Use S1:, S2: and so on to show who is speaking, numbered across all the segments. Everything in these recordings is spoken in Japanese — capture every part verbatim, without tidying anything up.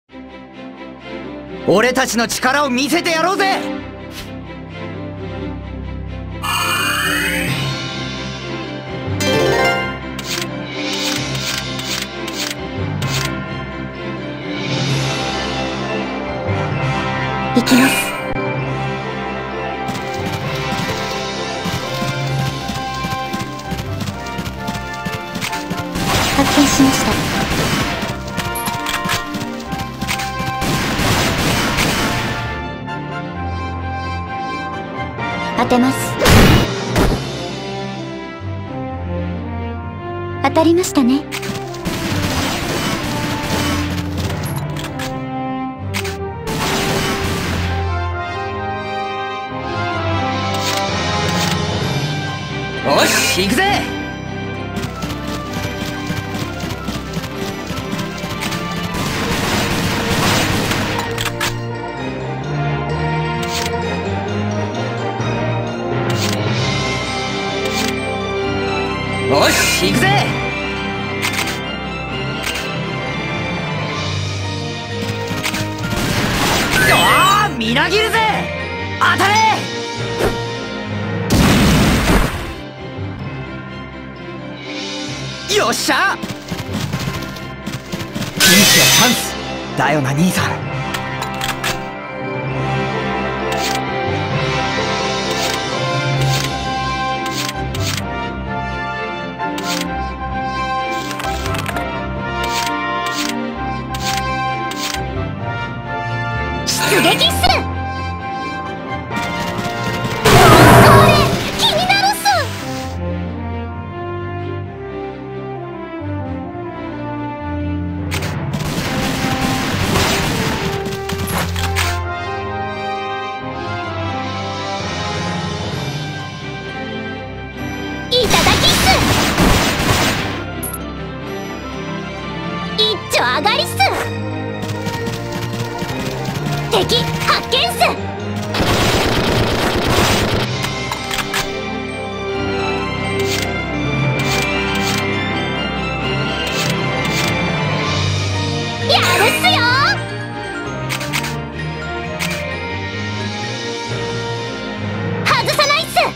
S1: 俺たちの力を見せてやろうぜ。
S2: 行きます。発見しました。当てます。当たりましたね。
S1: よし行くぜ。よし行くぜ。よーみなぎるぜ。当たれ。よっしゃ。ピンチはチャンスだよな兄さん。
S2: 出撃っす。上がりっす。敵発見っす。やるっすよ。外さないっす。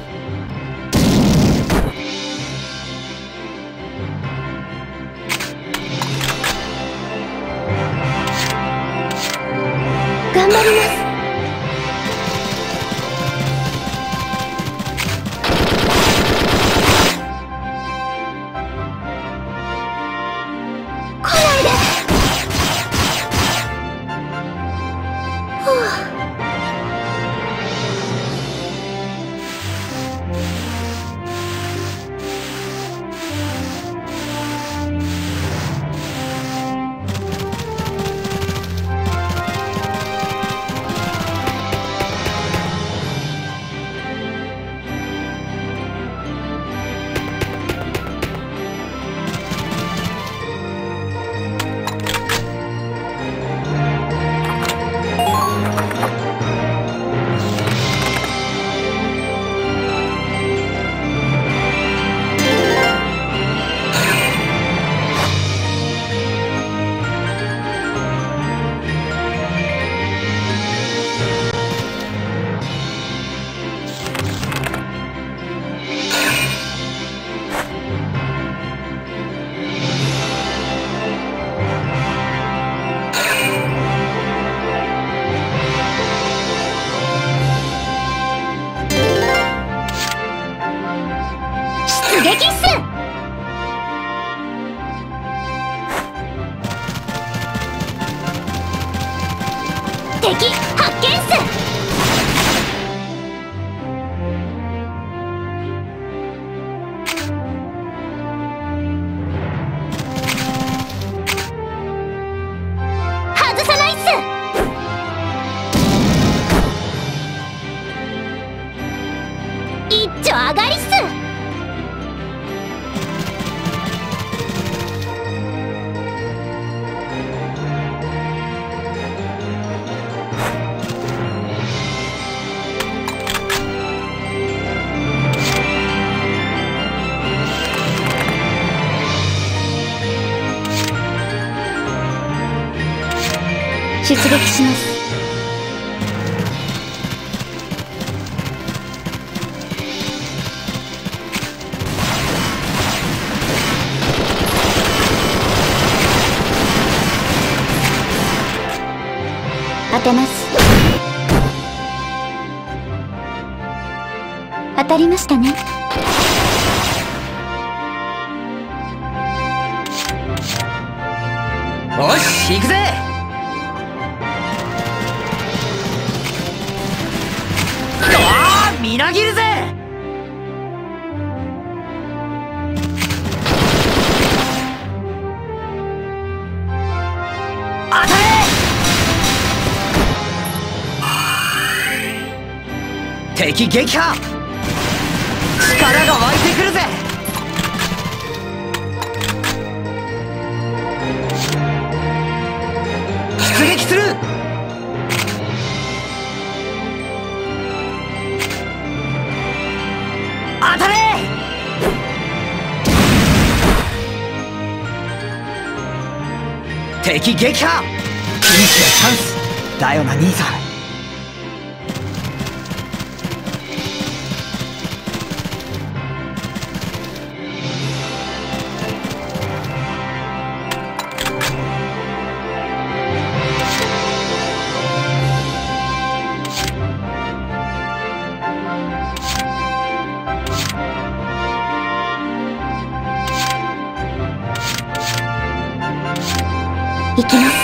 S2: 頑張ります。来ないで。ふう。出撃っす。敵発見っす。外さないっす。一丁上がりっす。 出撃します。当てます。当たりましたね。
S1: よし行くぜ。うわあみなぎるぜ。当たれ。敵撃破。力が湧いてくるぜ。出撃する。当たれ。敵撃破。ピンチやチャンスだよな兄さん。
S2: 行きます。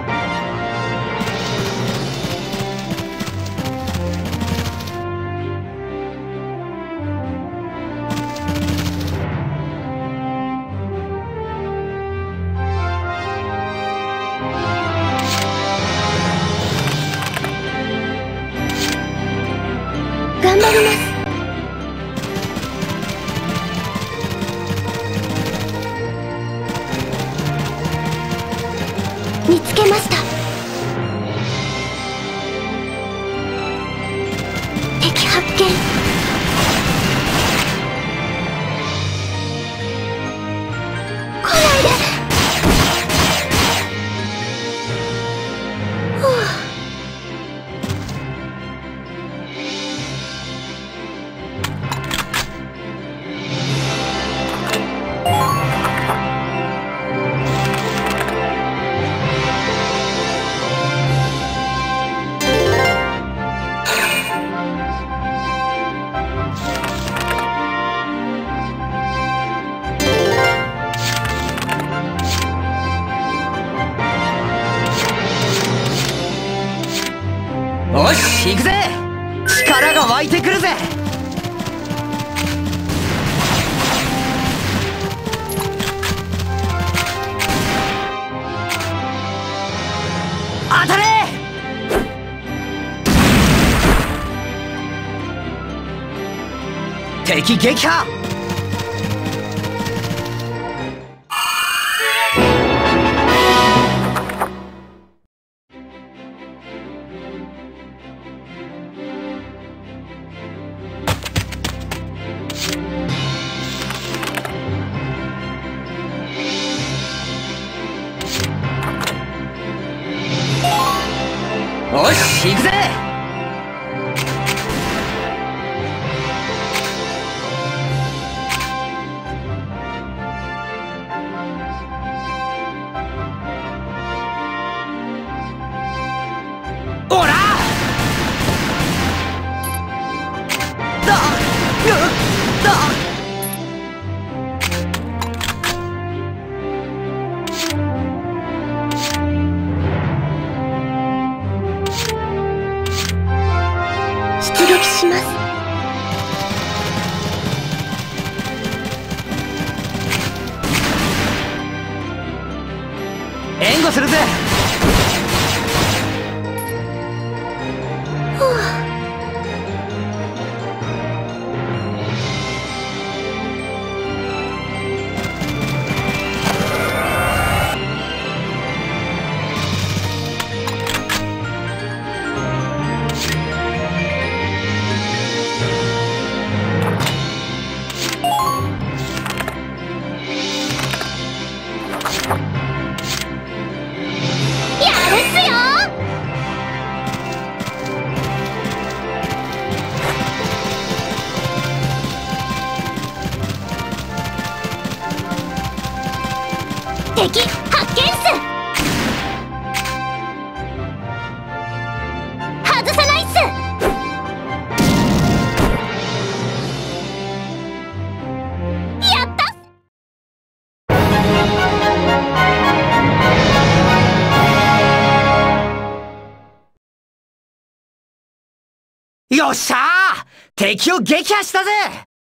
S2: 頑張ります。見つけました。敵発見。来ないで。ふう。
S1: よし行くぜ。力が湧いてくるぜ。当たれ。敵撃破。よし行くぜ。おらだだだ。
S2: 出撃します。
S1: 援護するぜ。
S2: ふう。 発見っす。外さないっす。やったっ
S1: す。よっしゃー、敵を撃破したぜ。